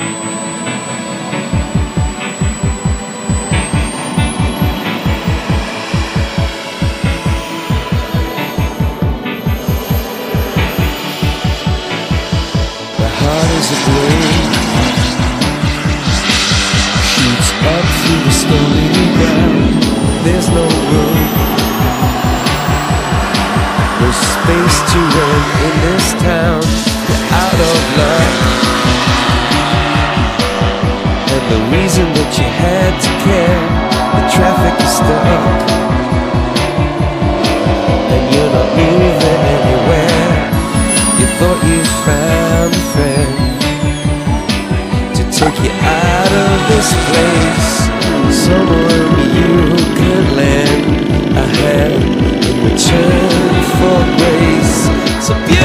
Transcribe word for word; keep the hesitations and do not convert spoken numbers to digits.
As a blade shoots up through the stony ground. There's no room, no space to run in this town. You're out of luck, and the reason that you had to care, the traffic is stuck, and you're not moving anywhere. You thought you found a friend to take you out of this place, someone you could lend a hand in return for grace. So